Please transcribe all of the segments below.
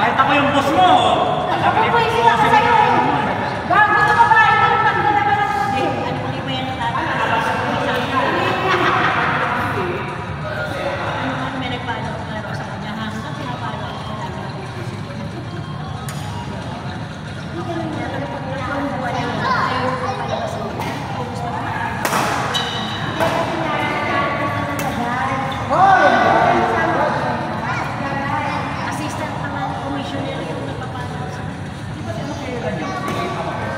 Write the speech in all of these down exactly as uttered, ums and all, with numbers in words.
Kahit ako yung boss mo. Ako po yung sila ka sa'yo eh. Gago ito ka ba? Ito yung pagdala ka lang. Ano pang iba yan na tayo? Ano may nagpalo ko laro sa kanya? Hanggang pinapalo ako sa kanya. Assistant naman, commissioner yung nagpapalo sa kanya. Di ba sino kailan yun? Sige, tama ko.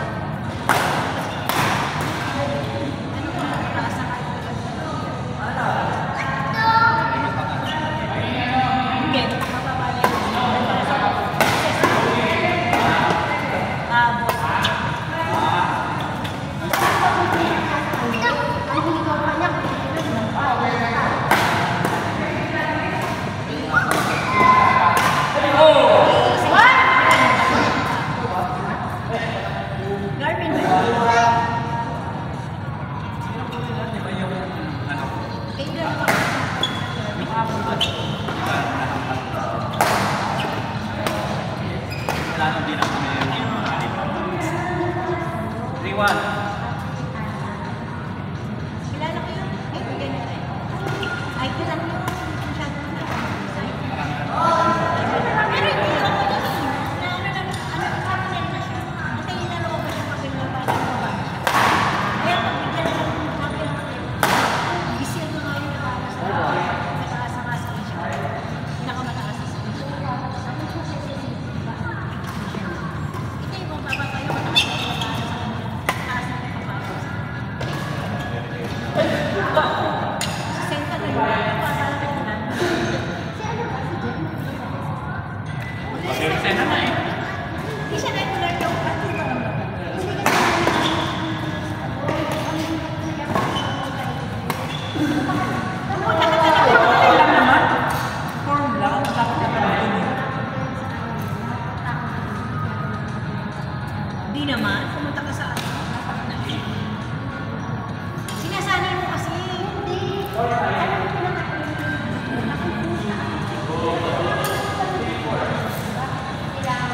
Ano ba? Nasa kanya. Hindi, mapapalo yun. Ah, boss. Garmin ba? Di ba yung ano? Eh, ganun pa. Wala nang din ako ngayon yung mga three one. Kilala ko yun. Ay, ganyan na eh. Ay, kilala ko yun. Masyado na lang. Pero hindi ako yun. Na ano lang, ano, kapatid na siya. At ay inalo ko siya kapag naman yung baba siya. Kaya pag bigyan lang ako ng kapatid, gising ko nga yung para sa mataas ang asa siya. Pinakamataas sa siya. Ito yung magpapatayo ko ng para sa kanya. Taas ang pagpapatayo sa kanya. Senta na yun. Para ko na. Si ano ba? Si Jen? Kasi na na eh. Hindi siya regular yung pati ba? Pumunta ka talaga. Okay lang naman. Form lang. Dapat ka pala yun eh. Di naman. Pumunta ka sa ano. Sinasanay mo kasi. Hindi. Alam mo, pinaka-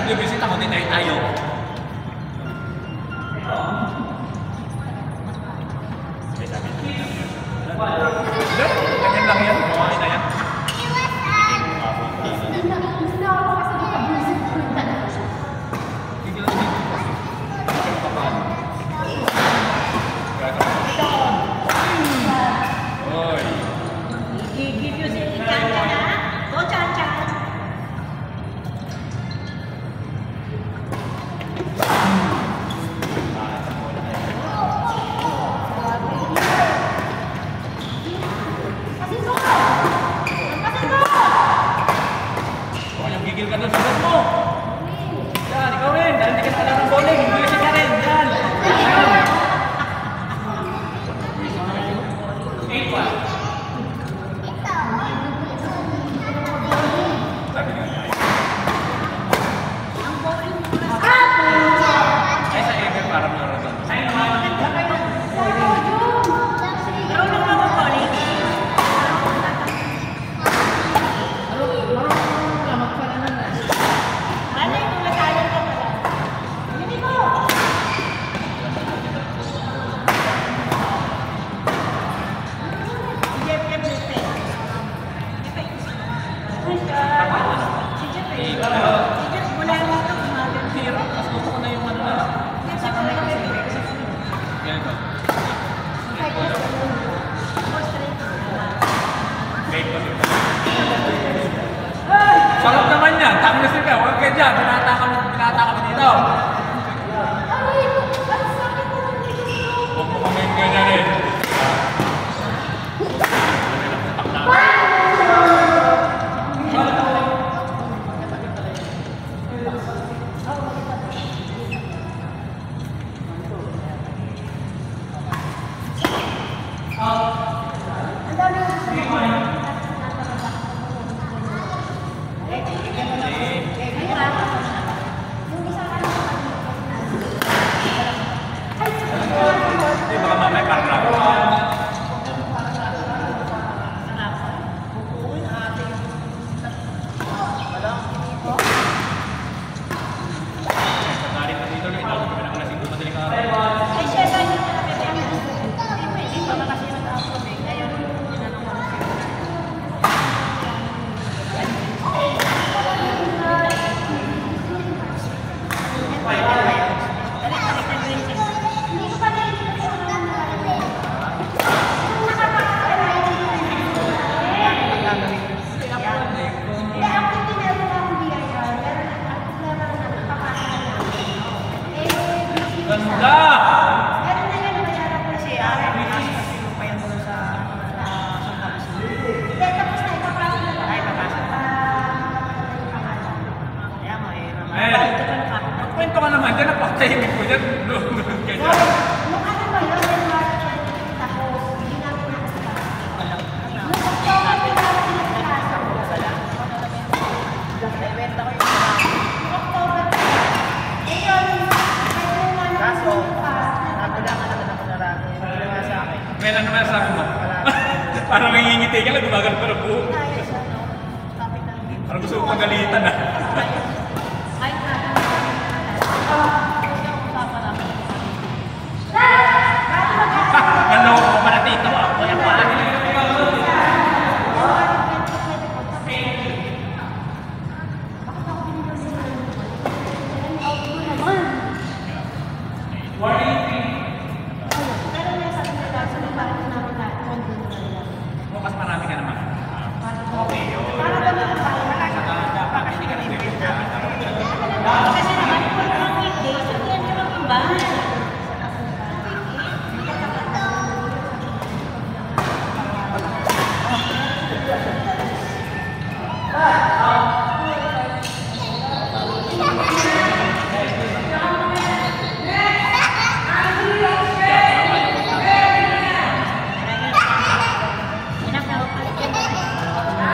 nag-visit ako din ay ayaw. Ganyan lang yan. Kumain na yan. Give you si Chacha na. Go Chacha. Yung gigil ka doon sa bot mo. Yan, ikaw rin. Dahil hindi ka nakala ng bowling. Buwisit ka rin. Yan. eight one. Sabi nga. Ay, sa Eger para mura doon. Ay, naman. Marunong ka mag-bowling? Ano yung mga talent ka pala? Hindi mo! Si Jeff Jeff Jeff Si Jeff eh. Si Jeff mula lang ito kumagal. Hirap. Mas gusto ko na yung ano na. Sa kamay kasi. Ganito. Sarap naman yan. Tama na sila. Huwag kayo dyan. Binata kami, binata kami dito. Huwag mo kami ganyan rin. Hindi, baka mamaya parang galing na dito na ito. Pinakalasing ko madaling araw. Ay, siya ba yung hindi pa kasi nag-upload eh. Ngayon, ginanong ko siya. Ganda! Kasi ari, kasi mo pa yan doon sa ay, papasok pa. Kaya mo eh, Mel, magkwento ka naman dyan. Napakatahimik ko dyan. Lunod ka dyan. nung ano ba yun, January twenty-three, tapos hindi namin nakasama. Nung October, hindi namin nakasama. Naibenta ko yung marami. Nung October, ngayon, ngayon, Kaso, pa, nakulangan naman ako na rami. Yung ginawa sa akin. Mel, ano naman sabi mo? Parang nangingiti ka lang. Gumagal pa ng buhok. inayos, ano, topic ng game. Parang gusto ko pagalitan ah. Ay, ay, ay, ay, ay, ay,